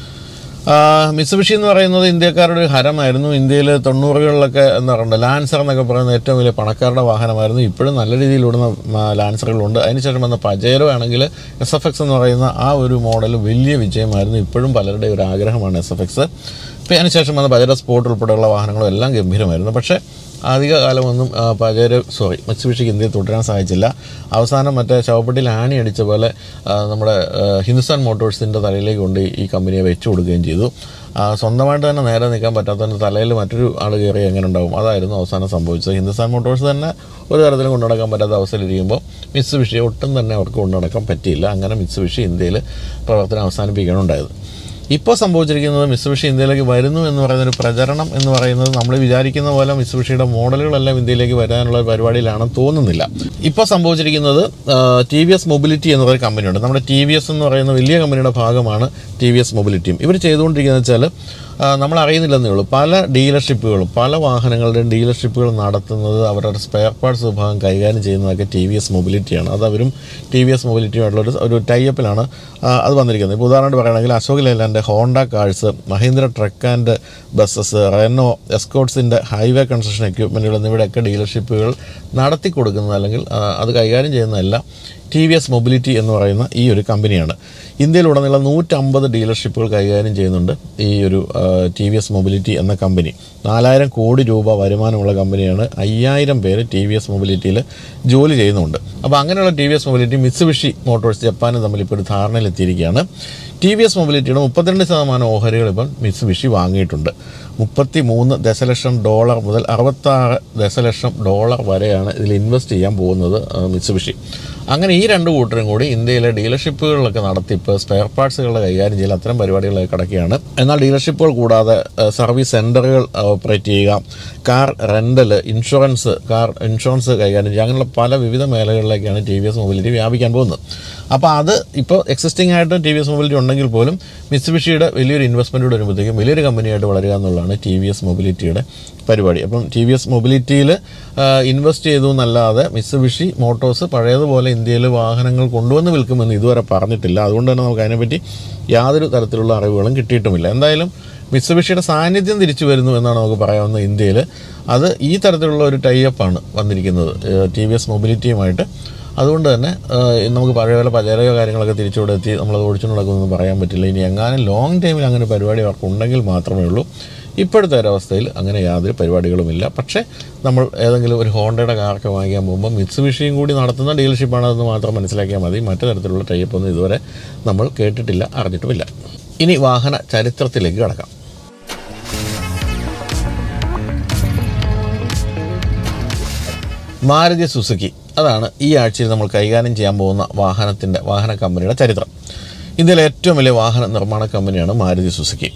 മിത്സുബിഷി എന്ന് പറയുന്നത് ഇന്ത്യക്കാരുടെ ഒരു ഹരമായിരുന്നു. ഇന്ത്യയിൽ 90കളിലൊക്കെ എന്താ പറയുക ലാൻസർ എന്നൊക്കെ പറയുന്ന ഏറ്റവും വലിയ പണക്കാരുടെ വാഹനമായിരുന്നു. ഇപ്പോഴും നല്ല രീതിയിൽ ഓടുന്ന ലാൻസറുകളുണ്ട്. അതിനുശേഷം വന്ന പജേരോ ആണെങ്കിൽ SFX എന്ന് പറയുന്ന ആ ഒരു മോഡൽ വലിയ വിജയമായിരുന്നു. ഇപ്പോഴും പലരുടെ ഒരു ആഗ്രഹമാണ് SFX. ഇപ്പോൾ അതിനുശേഷം വന്ന പജേരോ സ്പോർട്ട് ഉൾപ്പെടെയുള്ള വാഹനങ്ങളും എല്ലാം ഗംഭീരമായിരുന്നു. പക്ഷേ അധിക കാലമൊന്നും മിത്സുബിഷിക്ക് ഇന്ത്യയിൽ തുടരാൻ സാധിച്ചില്ല. അവസാനം മറ്റേ ശവപ്പെട്ടിയിൽ ആണി അടിച്ച പോലെ നമ്മുടെ ഹിന്ദുസ്ഥാൻ മോട്ടോഴ്സിൻ്റെ തലയിലേക്ക് കൊണ്ട് ഈ കമ്പനിയെ വെച്ചു കൊടുക്കുകയും ചെയ്തു. സ്വന്തമായിട്ട് തന്നെ നേരെ നിൽക്കാൻ പറ്റാത്തതിൻ്റെ തലയിൽ മറ്റൊരു ആൾ കയറി എങ്ങനെ ഉണ്ടാവും, അതായിരുന്നു അവസാനം സംഭവിച്ചത്. ഹിന്ദുസ്ഥാൻ മോട്ടോഴ്സ് തന്നെ ഒരു തരത്തിലും കൊണ്ടുനടക്കാൻ പറ്റാത്ത അവസ്ഥയിലിരിക്കുമ്പോൾ മിത്സുബിഷിയെ ഒട്ടും തന്നെ അവർക്ക് കൊണ്ടുനടക്കാൻ പറ്റിയില്ല. അങ്ങനെ മിത്സുബിഷി ഇന്ത്യയിൽ പ്രവർത്തനം അവസാനിപ്പിക്കുകയാണ് ഉണ്ടായത്. ഇപ്പോൾ സംഭവിച്ചിരിക്കുന്നത് മിത്സുബിഷി ഇന്ത്യയിലേക്ക് വരുന്നു എന്ന് പറയുന്നൊരു പ്രചരണം എന്ന് പറയുന്നത് നമ്മൾ വിചാരിക്കുന്ന പോലെ മിത്സുബിഷിയുടെ മോഡലുകളെല്ലാം ഇന്ത്യയിലേക്ക് വരാനുള്ള പരിപാടിയിലാണെന്ന് തോന്നുന്നില്ല. ഇപ്പോൾ സംഭവിച്ചിരിക്കുന്നത് TVS മൊബിലിറ്റി എന്ന് പറയുന്ന കമ്പനിയുണ്ട്. നമ്മുടെ TVS എന്ന് പറയുന്ന വലിയ കമ്പനിയുടെ ഭാഗമാണ് TVS മൊബിലിറ്റിയും. ഇവർ ചെയ്തുകൊണ്ടിരിക്കുന്നത് വെച്ചാൽ നമ്മൾ അറിയുന്നില്ലെന്നേ ഉള്ളൂ, പല ഡീലർഷിപ്പുകളും പല വാഹനങ്ങളുടെയും ഡീലർഷിപ്പുകൾ നടത്തുന്നത് അവരുടെ സ്പെയർ പാർട്സ് വിഭാഗം കൈകാര്യം ചെയ്യുന്നതൊക്കെ TVS മൊബിലിറ്റിയാണ്. അത് അവരും TVS മൊബിലിറ്റിയുമായിട്ടുള്ള ഒരു ടൈപ്പിലാണ് അത് വന്നിരിക്കുന്നത്. ഇപ്പോൾ ഉദാഹരണമായിട്ട് പറയുകയാണെങ്കിൽ Ashok Leyland, Honda cars, Mahindra truck and buses, Renault, എസ്കോട്ട്സിൻ്റെ ഹൈവേ കൺസ്ട്രക്ഷൻ എക്യുപ്മെൻറ്റുകൾ എന്നിവയുടെയൊക്കെ ഡീലർഷിപ്പുകൾ നടത്തി കൊടുക്കുന്നത് അല്ലെങ്കിൽ അത് കൈകാര്യം ചെയ്യുന്നതല്ല TVS മൊബിലിറ്റി എന്ന് പറയുന്ന ഈ ഒരു കമ്പനിയാണ്. ഇന്ത്യയിലുടനീളം 150 ഡീലർഷിപ്പുകൾ കൈകാര്യം ചെയ്യുന്നുണ്ട് ഈ ഒരു TVS മൊബിലിറ്റി എന്ന കമ്പനി. 4000 കോടി രൂപ വരുമാനമുള്ള കമ്പനിയാണ്. 5000 പേര് TVS മൊബിലിറ്റിയിൽ ജോലി ചെയ്യുന്നുണ്ട്. അപ്പോൾ അങ്ങനെയുള്ള TVS മൊബിലിറ്റി മിത്സുബിഷി മോട്ടോഴ്സ് ജപ്പാനും തമ്മിൽ ഇപ്പോൾ ഒരു ധാരണയിലെത്തിയിരിക്കുകയാണ്. TVS മൊബിലിറ്റിയുടെ 32% ഓഹരികൾ ഇപ്പം മിത്സുബിഷി വാങ്ങിയിട്ടുണ്ട്. $33 ദശലക്ഷം മുതൽ $66 ദശലക്ഷം വരെയാണ് ഇതിൽ ഇൻവെസ്റ്റ് ചെയ്യാൻ പോകുന്നത് മിത്സുബിഷി. അങ്ങനെ ഈ രണ്ട് കൂട്ടരും കൂടി ഇന്ത്യയിലെ ഡീലർഷിപ്പുകളിലൊക്കെ നടത്തിപ്പ്, സ്പെയർ പാർട്സുകളുടെ കൈകാര്യം ചെയ്യൽ, അത്തരം പരിപാടികളൊക്കെ കിടക്കുകയാണ്. എന്നാൽ ഡീലർഷിപ്പുകൾ കൂടാതെ സർവീസ് സെൻ്ററുകൾ ഓപ്പറേറ്റ് ചെയ്യുക, കാർ റെൻ്റൽ, കാർ ഇൻഷുറൻസ് കൈകാര്യം ചെയ്യുക, അങ്ങനെയുള്ള പല വിവിധ മേഖലകളിലേക്കാണ് TVS മൊബിലിറ്റി വ്യാപിക്കാൻ പോകുന്നത്. അപ്പോൾ അത് ഇപ്പോൾ എക്സിസ്റ്റിംഗ് ആയിട്ട് TVS മൊബിലിറ്റി ഉണ്ടെങ്കിൽ പോലും മിത്സുബിഷിയുടെ വലിയൊരു ഇൻവെസ്റ്റ്മെൻറ്റോട് വരുമ്പോഴത്തേക്കും വലിയൊരു കമ്പനിയായിട്ട് വളരുക എന്നുള്ളതാണ് TVS മൊബിലിറ്റിയുടെ പരിപാടി. അപ്പം TVS മൊബിലിറ്റിയിൽ ഇൻവെസ്റ്റ് ചെയ്തു എന്നല്ലാതെ മിത്സുബിഷി മോട്ടോഴ്സ് പഴയതുപോലെ ഇന്ത്യയിൽ വാഹനങ്ങൾ കൊണ്ടുവന്ന് വിൽക്കുമെന്ന് ഇതുവരെ പറഞ്ഞിട്ടില്ല. അതുകൊണ്ട് തന്നെ നമുക്ക് അതിനെപ്പറ്റി യാതൊരു തരത്തിലുള്ള അറിവുകളും കിട്ടിയിട്ടുമില്ല. എന്തായാലും മിത്സുബിഷിയുടെ സാന്നിധ്യം തിരിച്ചു വരുന്നു എന്നാണ് നമുക്ക് പറയാവുന്നത് ഇന്ത്യയിൽ. അത് ഈ തരത്തിലുള്ള ഒരു ടൈപ്പാണ് വന്നിരിക്കുന്നത് TVS മൊബിലിറ്റിയുമായിട്ട്. അതുകൊണ്ട് തന്നെ നമുക്ക് പഴയ പചാരയോ കാര്യങ്ങളൊക്കെ തിരിച്ചുകൂടെ എത്തി നമ്മളത് ഓടിച്ചുകൊണ്ട് നടക്കുമെന്ന് പറയാൻ പറ്റില്ല. ഇനി എങ്ങാനും ലോങ് ടൈമിൽ അങ്ങനെ പരിപാടി അവർക്കുണ്ടെങ്കിൽ മാത്രമേ ഉള്ളൂ. ഇപ്പോഴത്തെ ഒരവസ്ഥയിൽ അങ്ങനെ യാതൊരു പരിപാടികളുമില്ല. പക്ഷേ നമ്മൾ ഏതെങ്കിലും ഒരു ഹോണ്ടയുടെ കാറൊക്കെ വാങ്ങിക്കാൻ പോകുമ്പോൾ മിത്സുബിഷിയും കൂടി നടത്തുന്ന ഡീലർഷിപ്പാണെന്ന് മാത്രം മനസ്സിലാക്കിയാൽ മതി. മറ്റു തരത്തിലുള്ള ടൈപ്പൊന്നും ഇതുവരെ നമ്മൾ കേട്ടിട്ടില്ല, അറിഞ്ഞിട്ടുമില്ല. ഇനി വാഹന ചരിത്രത്തിലേക്ക് കടക്കാം. മാരുതി സുസുക്കി, അതാണ് ഈ ആഴ്ചയിൽ നമ്മൾ കൈകാര്യം ചെയ്യാൻ പോകുന്ന വാഹന കമ്പനിയുടെ ചരിത്രം. ഇന്ത്യയിലെ ഏറ്റവും വലിയ വാഹന നിർമ്മാണ കമ്പനിയാണ് മാരുതി സുസുക്കി.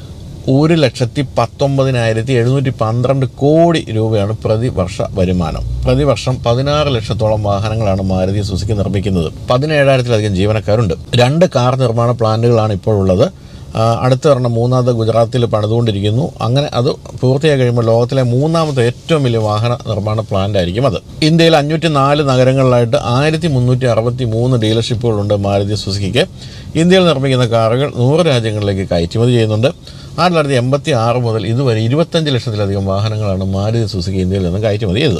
1,19,712 കോടി രൂപയാണ് പ്രതിവർഷ വരുമാനം. പ്രതിവർഷം 16 ലക്ഷത്തോളം വാഹനങ്ങളാണ് മാരുതി സുസുക്കി നിർമ്മിക്കുന്നത്. 17,000-ലധികം ജീവനക്കാരുണ്ട്. 2 കാർ നിർമ്മാണ പ്ലാന്റുകളാണ് ഇപ്പോഴുള്ളത്. അടുത്ത ഒരെണ്ണം മൂന്നാമത് ഗുജറാത്തിൽ പണിതുകൊണ്ടിരിക്കുന്നു. അങ്ങനെ അത് പൂർത്തിയായി കഴിയുമ്പോൾ ലോകത്തിലെ 3ാമത്തെ ഏറ്റവും വലിയ വാഹന നിർമ്മാണ പ്ലാന്റ് ആയിരിക്കും അത്. ഇന്ത്യയിൽ 504 നഗരങ്ങളിലായിട്ട് 1363 ഡീലർഷിപ്പുകളുണ്ട് മാരുതി സുസുക്കിക്ക്. ഇന്ത്യയിൽ നിർമ്മിക്കുന്ന കാറുകൾ 100 രാജ്യങ്ങളിലേക്ക് കയറ്റുമതി ചെയ്യുന്നുണ്ട്. 1986 മുതൽ ഇതുവരെ 25 ലക്ഷത്തിലധികം വാഹനങ്ങളാണ് മാരുതി സുസുക്കി ഇന്ത്യയിൽ നിന്ന് കയറ്റുമതി ചെയ്തത്.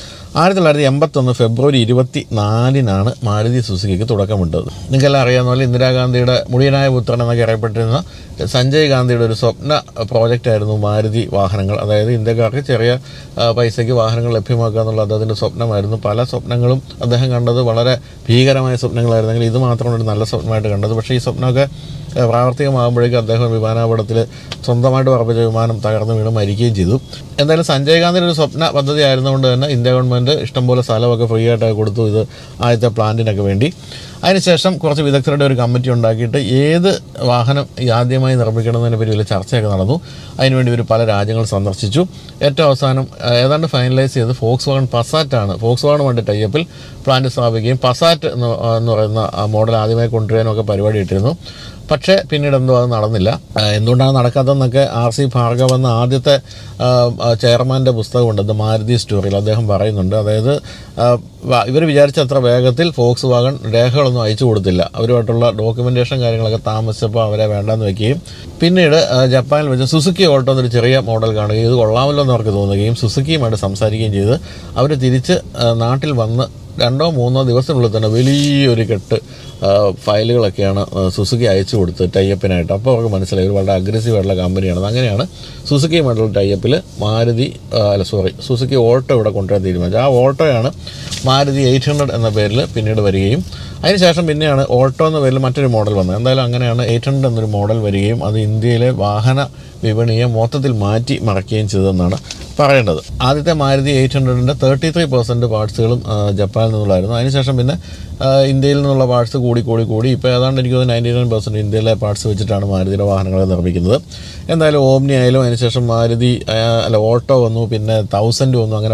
1981 ഫെബ്രുവരി 24 മാരുതി സുസുക്കിക്ക് തുടക്കമിട്ടത്. നിങ്ങൾക്കെല്ലാം അറിയാവുന്ന പോലെ ഇന്ദിരാഗാന്ധിയുടെ മുടിയനായ പുത്രൻ എന്നൊക്കെ അറിയപ്പെട്ടിരുന്ന സഞ്ജയ് ഗാന്ധിയുടെ ഒരു സ്വപ്ന പ്രോജക്റ്റായിരുന്നു മാരുതി വാഹനങ്ങൾ. അതായത് ഇന്ത്യക്കാർക്ക് ചെറിയ പൈസയ്ക്ക് വാഹനങ്ങൾ ലഭ്യമാക്കുക എന്നുള്ള അദ്ദേഹത്തിൻ്റെ സ്വപ്നമായിരുന്നു. പല സ്വപ്നങ്ങളും അദ്ദേഹം കണ്ടത് വളരെ ഭീകരമായ സ്വപ്നങ്ങളായിരുന്നെങ്കിൽ ഇത് മാത്രമാണ് ഒരു നല്ല സ്വപ്നമായിട്ട് കണ്ടത്. പക്ഷേ ഈ സ്വപ്നമൊക്കെ പ്രാവർത്തികമാകുമ്പോഴേക്കും അദ്ദേഹം വിമാനാപകടത്തിൽ സ്വന്തമായിട്ട് പറപ്പിച്ച വിമാനം തകർന്ന് വീണ് മരിക്കുകയും ചെയ്തു. എന്തായാലും സഞ്ജയ് ഗാന്ധിയുടെ ഒരു സ്വപ്ന പദ്ധതി ആയിരുന്നുകൊണ്ട് തന്നെ ഇന്ത്യ ഗവൺമെൻറ് ഇഷ്ടംപോലെ സ്ഥലമൊക്കെ ഫ്രീ ആയിട്ട് കൊടുത്തു ഇത് ആദ്യത്തെ പ്ലാന്റിനൊക്കെ വേണ്ടി. അതിനുശേഷം കുറച്ച് വിദഗ്ധരുടെ ഒരു കമ്മിറ്റി ഉണ്ടാക്കിയിട്ട് ഏത് വാഹനം ആദ്യമായി നിർമ്മിക്കണമെന്നതിനെ പറ്റി വലിയ ചർച്ചയൊക്കെ നടന്നു. അതിനുവേണ്ടി ഒരു പല രാജ്യങ്ങൾ സന്ദർശിച്ചു. ഏറ്റവും അവസാനം ഏതാണ്ട് ഫൈനലൈസ് ചെയ്ത് ഫോക്സ്വാഗൺ പസാറ്റാണ്. ഫോക്സ്വാഗണുമായിട്ട് ടൈപ്പിൽ പ്ലാന്റ് സ്ഥാപിക്കുകയും പസാറ്റ് എന്ന് പറയുന്ന മോഡൽ ആദ്യമായി കൊണ്ടുവരാനും ഒക്കെ പരിപാടി ഇട്ടിരുന്നു. പക്ഷേ പിന്നീട് എന്തോ അത് നടന്നില്ല. എന്തുകൊണ്ടാണ് നടക്കാത്തതെന്നൊക്കെ RC ഭാർഗവ് എന്ന ആദ്യത്തെ ചെയർമാൻ്റെ പുസ്തകമുണ്ട്, ദ മാരുതി സ്റ്റോറിയിൽ. അദ്ദേഹം പറയുന്നുണ്ട്. അതായത് ഇവർ വിചാരിച്ച അത്ര വേഗത്തിൽ ഫോക്സ് വാഗൺ രേഖകളൊന്നും അയച്ചു കൊടുത്തില്ല. അവരുമായിട്ടുള്ള ഡോക്യുമെൻറ്റേഷൻ കാര്യങ്ങളൊക്കെ താമസിച്ചപ്പോൾ അവരെ വേണ്ടെന്ന് വയ്ക്കുകയും പിന്നീട് ജപ്പാനിൽ വെച്ച് സുസുക്കി ഓൾട്ടോ എന്നൊരു ചെറിയ മോഡൽ കാണുകയും ഇത് കൊള്ളാമല്ലോ എന്ന് അവർക്ക് തോന്നുകയും സുസുക്കിയുമായിട്ട് സംസാരിക്കുകയും ചെയ്ത് അവർ തിരിച്ച് നാട്ടിൽ വന്ന് 2-3 ദിവസത്തിനുള്ളിൽ തന്നെ വലിയൊരു കെട്ട് ഫയലുകളൊക്കെയാണ് സുസുക്കി അയച്ചു കൊടുത്ത് ടൈപ്പിനായിട്ട്. അപ്പോൾ അവർക്ക് മനസ്സിലായി ഒരു വളരെ അഗ്രസീവായിട്ടുള്ള കമ്പനിയാണ്. അങ്ങനെയാണ് സുസുക്കിയുമായിട്ടുള്ള ടൈപ്പിൽ സുസുക്കി ഓൾട്ടോ ഇവിടെ കൊണ്ടുവരാൻ തീരുമാനിച്ചത്. ആ ഓൾട്ടോയാണ് മാരുതി 800 എന്ന പേരിൽ പിന്നീട് വരികയും അതിനുശേഷം പിന്നെയാണ് ഓൾട്ടോ എന്ന പേരിൽ മറ്റൊരു മോഡൽ വന്നത്. എന്തായാലും അങ്ങനെയാണ് 800 എന്നൊരു മോഡൽ വരികയും അത് ഇന്ത്യയിലെ വാഹന വിപണിയെ മൊത്തത്തിൽ മാറ്റി മറയ്ക്കുകയും ചെയ്തതെന്നാണ് പറയേണ്ടത്. ആദ്യത്തെ മാരുതി 800ൻ്റെ 33% പാർട്സുകളും ജപ്പാനിൽ നിന്നുള്ളായിരുന്നു. അതിനുശേഷം പിന്നെ ഇന്ത്യയിൽ നിന്നുള്ള പാർട്സ് കൂടി ഇപ്പോൾ ഏതാണ്ട് എനിക്ക് 99% ഇന്ത്യയിലെ പാർട്സ് വെച്ചിട്ടാണ് മാരുതിയുടെ വാഹനങ്ങളെ നിർമ്മിക്കുന്നത്. എന്തായാലും ഓമ്നി ആയാലും അതിനുശേഷം മാരുതി ഓട്ടോ വന്നു, പിന്നെ 1000 വന്നു, അങ്ങനെ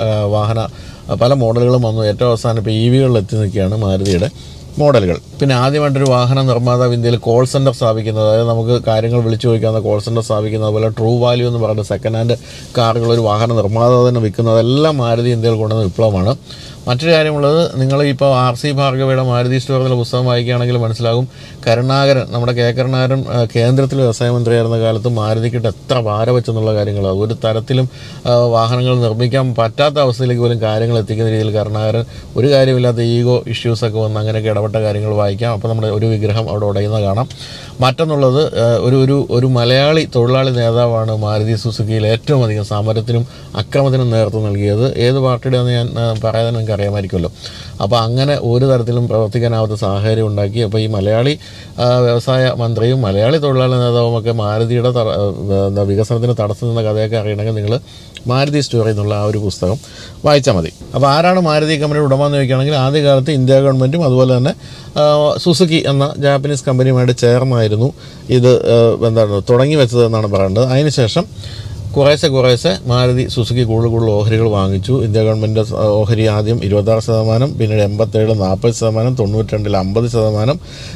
പല മോഡലുകളും വന്നു. ഏറ്റവും അവസാനം ഇപ്പോൾ EVകളിൽ എത്തി നിൽക്കുകയാണ് മാരുതിയുടെ മോഡലുകൾ. പിന്നെ ആദ്യമായിട്ടൊരു വാഹന നിർമ്മാതാവ് ഇന്ത്യയിൽ കോൾ സെൻറ്റർ സ്ഥാപിക്കുന്നത്, അതായത് നമുക്ക് കാര്യങ്ങൾ വിളിച്ചു ചോദിക്കാവുന്ന കോൾ സെൻറ്റർ സ്ഥാപിക്കുന്നത്, അതുപോലെ ട്രൂ വാല്യൂ എന്ന് പറയുന്ന സെക്കൻഡ് ഹാൻഡ് കാറുകൾ ഒരു വാഹന നിർമ്മാതാവ് തന്നെ വിൽക്കുന്നതെല്ലാം മാരുതി ഇന്ത്യയിൽ കൊണ്ടുവന്ന വിപ്ലവമാണ്. മറ്റൊരു കാര്യമുള്ളത്, നിങ്ങൾ ഇപ്പോൾ RC ഭാർഗവയുടെ മാരുതി സ്റ്റോർ എന്നുള്ള പുസ്തകം വായിക്കുകയാണെങ്കിൽ മനസ്സിലാകും, കരുണാകരൻ, നമ്മുടെ കരുണാകരൻ കേന്ദ്രത്തിൽ വ്യവസായ മന്ത്രിയായിരുന്ന കാലത്ത് മാരുതിക്കിട്ട് എത്ര ഭാരം വെച്ചെന്നുള്ള കാര്യങ്ങൾ, ഒരു തരത്തിലും വാഹനങ്ങൾ നിർമ്മിക്കാൻ പറ്റാത്ത അവസ്ഥയിലേക്ക് പോലും കാര്യങ്ങൾ എത്തിക്കുന്ന രീതിയിൽ കരുണാകരൻ ഒരു കാര്യമില്ലാത്ത ഈഗോ ഇഷ്യൂസൊക്കെ വന്ന് അങ്ങനെയൊക്കെ ഇടപെട്ട കാര്യങ്ങൾ വായിക്കാം. അപ്പോൾ നമ്മുടെ ഒരു വിഗ്രഹം അവിടെ ഉടയുന്ന കാണാം. മറ്റൊന്നുള്ളത്, ഒരു മലയാളി തൊഴിലാളി നേതാവാണ് മാരുതി സുസുക്കിയിൽ ഏറ്റവും അധികം സമരത്തിനും അക്രമത്തിനും നേതൃത്വം നൽകിയത്. ഏത് പാർട്ടിയുടെയാണെന്ന് ഞാൻ പറയാതെ നിങ്ങൾക്ക് അറിയാമായിരിക്കുമല്ലോ. അപ്പോൾ അങ്ങനെ ഒരു തരത്തിലും പ്രവർത്തിക്കാനാവാത്ത സാഹചര്യം ഉണ്ടാക്കി. അപ്പോൾ ഈ മലയാളി വ്യവസായ മന്ത്രിയും മലയാളി തൊഴിലാളി നേതാവുമൊക്കെ മാരുതിയുടെ വികസനത്തിന് തടസ്സം നിന്ന കഥയൊക്കെ അറിയണമെങ്കിൽ നിങ്ങൾ മാരുതി സ്റ്റോറി എന്നുള്ള ആ ഒരു പുസ്തകം വായിച്ചാൽ മതി. അപ്പോൾ ആരാണ് മാരുതി കമ്പനിയുടെ ഉടമ എന്ന് ചോദിക്കുകയാണെങ്കിൽ ആദ്യകാലത്ത് ഇന്ത്യ ഗവൺമെൻറ്റും അതുപോലെ തന്നെ സുസുക്കി എന്ന ജാപ്പനീസ് കമ്പനിയുമായിട്ട് ചേർന്നായിരുന്നു ഇത് തുടങ്ങി വെച്ചത് എന്നാണ് പറയേണ്ടത്. അതിനുശേഷം കുറേശ്ശെ മാരുതി സുസുക്കി കൂടുതൽ ഓഹരികൾ വാങ്ങിച്ചു. ഇന്ത്യ ഗവൺമെൻറ് ഓഹരി ആദ്യം 26%, പിന്നീട് 87, 40%, 92 50%,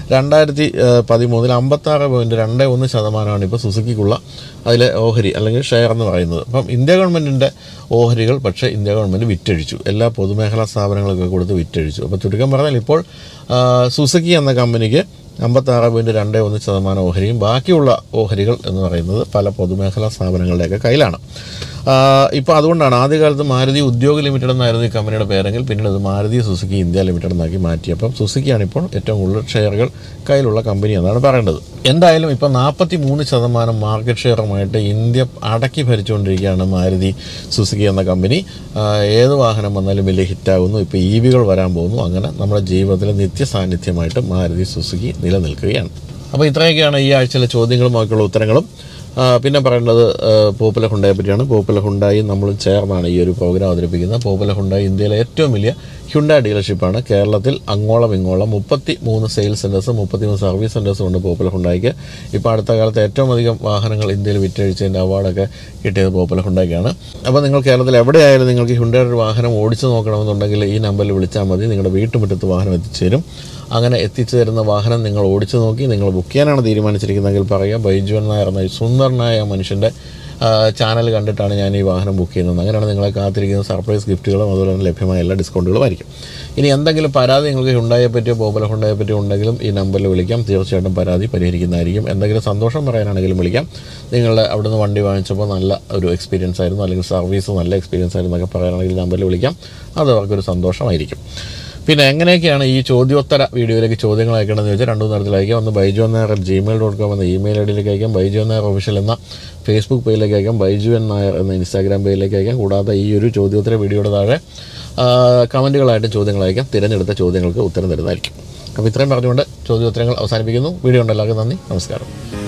2013 56.21% ഇപ്പോൾ സുസുക്കിക്കുള്ള അതിലെ ഓഹരി അല്ലെങ്കിൽ ഷെയർ എന്ന് പറയുന്നത്. അപ്പം ഇന്ത്യ ഗവൺമെൻറ്റിൻ്റെ ഓഹരികൾ പക്ഷേ ഇന്ത്യ ഗവൺമെൻറ് വിറ്റഴിച്ചു, എല്ലാ പൊതുമേഖലാ സ്ഥാപനങ്ങളൊക്കെ കൊടുത്ത് വിറ്റഴിച്ചു. അപ്പോൾ ചുരുക്കം പറഞ്ഞാൽ ഇപ്പോൾ സുസുക്കി എന്ന കമ്പനിക്ക് 56.21% ഓഹരിയും ബാക്കിയുള്ള ഓഹരികൾ എന്ന് പറയുന്നത് പല പൊതുമേഖലാ സ്ഥാപനങ്ങളുടെയൊക്കെ കയ്യിലാണ്. ഇപ്പോൾ അതുകൊണ്ടാണ് ആദ്യകാലത്ത് മാരുതി ഉദ്योग ലിമിറ്റഡ് എന്നായിരുന്നു ഈ കമ്പനിയുടെ പേരെങ്കിൽ പിന്നീട് അത് മാരുതി സുസുക്കി ഇന്ത്യ ലിമിറ്റഡ് എന്നാക്കി മാറ്റി. അപ്പം സുസുക്കിയാണ് ഇപ്പോൾ ഏറ്റവും കൂടുതൽ ഷെയറുകൾ കയ്യിലുള്ള കമ്പനി എന്നാണ് പറയേണ്ടത്. എന്തായാലും ഇപ്പോൾ 43% മാർക്കറ്റ് ഷെയറുമായിട്ട് ഇന്ത്യ അടക്കി ഭരിച്ചുകൊണ്ടിരിക്കുകയാണ് മാരുതി സുസുക്കി എന്ന കമ്പനി. ഏത് വാഹനം വന്നാലും വലിയ ഹിറ്റാകുന്നു. ഇപ്പോൾ EVകൾ വരാൻ പോകുന്നു. അങ്ങനെ നമ്മുടെ ജീവിതത്തിലെ നിത്യസാന്നിധ്യമായിട്ട് മാരുതി സുസുക്കി നിലനിൽക്കുകയാണ്. അപ്പോൾ ഇത്രയൊക്കെയാണ് ഈ ആഴ്ചയിലെ ചോദ്യങ്ങളും ബാക്കിയുള്ള ഉത്തരങ്ങളും. പിന്നെ പറയേണ്ടത് പോപ്പുലർ ഹുണ്ടായെ പറ്റിയാണ്. പോപ്പുലർ ഹുണ്ടായി നമ്മൾ ചേർന്നാണ് ഈ ഒരു പ്രോഗ്രാം അവതരിപ്പിക്കുന്നത്. പോപ്പുലർ ഹുണ്ടായി ഇന്ത്യയിലെ ഏറ്റവും വലിയ ഹ്യുണ്ടായി ഡീലർഷിപ്പാണ്. കേരളത്തിൽ അങ്ങോളം ഇങ്ങോളം 33 സെയിൽസ് സെൻറ്റേഴ്സ്, 33 സർവീസ് സെൻറ്റേഴ്സും ഉണ്ട് പോപ്പുലർ ഹുണ്ടായിക്ക്. ഇപ്പോൾ അടുത്ത കാലത്ത് ഏറ്റവും അധികം വാഹനങ്ങൾ ഇന്ത്യയിൽ വിറ്റഴിച്ചതിൻ്റെ അവാർഡൊക്കെ കിട്ടിയത് പോപ്പുലർ ഹുണ്ടായിക്കാണ്. അപ്പോൾ നിങ്ങൾ കേരളത്തിൽ എവിടെയായാലും നിങ്ങൾക്ക് ഹ്യുണ്ടായുടെ ഒരു വാഹനം ഓടിച്ചു നോക്കണമെന്നുണ്ടെങ്കിൽ ഈ നമ്പറിൽ വിളിച്ചാൽ മതി. നിങ്ങളുടെ വീട്ടുമുറ്റത്ത് വാഹനം എത്തിച്ചേരും. അങ്ങനെ എത്തിച്ചു തരുന്ന വാഹനം നിങ്ങൾ ഓടിച്ചു നോക്കി നിങ്ങൾ ബുക്ക് ചെയ്യാനാണ് തീരുമാനിച്ചിരിക്കുന്നതെങ്കിൽ പറയുക, ബൈജുവൻ നായർ എന്ന സുന്ദരനായ മനുഷ്യൻ്റെ ചാനൽ കണ്ടിട്ടാണ് ഞാൻ ഈ വാഹനം ബുക്ക് ചെയ്യുന്നത്. അങ്ങനെയാണ് നിങ്ങളെ കാത്തിരിക്കുന്ന സർപ്രൈസ് ഗിഫ്റ്റുകളും അതുപോലെ തന്നെ ലഭ്യമായ എല്ലാ ഡിസ്കൗണ്ടുകളും ആയിരിക്കും. ഇനി എന്തെങ്കിലും പരാതി നിങ്ങൾക്ക് ഹുണ്ടായെ പറ്റിയോ പോപ്പുലർ ഹുണ്ടായെ പറ്റിയോ ഉണ്ടെങ്കിലും ഈ നമ്പറിൽ വിളിക്കാം. തീർച്ചയായിട്ടും പരാതി പരിഹരിക്കുന്നതായിരിക്കും. എന്തെങ്കിലും സന്തോഷം പറയാനാണെങ്കിലും വിളിക്കാം. നിങ്ങളുടെ അവിടുന്ന് വണ്ടി വാങ്ങിച്ചപ്പോൾ നല്ല ഒരു എക്സ്പീരിയൻസ് ആയിരുന്നു, അല്ലെങ്കിൽ സർവീസ് നല്ല എക്സ്പീരിയൻസ് ആയിരുന്നു എന്നൊക്കെ പറയാനാണെങ്കിൽ നമ്പറിൽ വിളിക്കാം. അത് അവർക്കൊരു സന്തോഷമായിരിക്കും. പിന്നെ എങ്ങനെയൊക്കെയാണ് ഈ ചോദ്യോത്തര വീഡിയോയിലേക്ക് ചോദ്യങ്ങൾ അയക്കണമെന്ന് ചോദിച്ചാൽ 2 തരത്തിൽ അയക്കാം. ഒന്ന് baijuannair@gmail.com എന്ന ഇമെയിൽ ഐഡിയിലേക്ക് അയക്കാം, ബൈജു നായർ ഒഫീഷ്യൽ എന്ന ഫേസ്ബുക്ക് പേജിലേക്ക് അയക്കാം, ബൈജുവൻ നായർ എന്ന ഇൻസ്റ്റാഗ്രാം പേജിലേക്ക് അയക്കാം. കൂടാതെ ഈ ഒരു ചോദ്യോത്തര വീഡിയോയുടെ താഴെ കമൻറ്റുകളായിട്ട് ചോദ്യങ്ങൾ അയക്കാം. തിരഞ്ഞെടുത്ത ചോദ്യങ്ങൾക്ക് ഉത്തരം തരുന്നതായിരിക്കും. അപ്പോൾ ഇത്രയും പറഞ്ഞുകൊണ്ട് ചോദ്യോത്തരങ്ങൾ അവസാനിപ്പിക്കുന്നു. വീഡിയോ ഉണ്ട്. എല്ലാവർക്കും നന്ദി, നമസ്കാരം.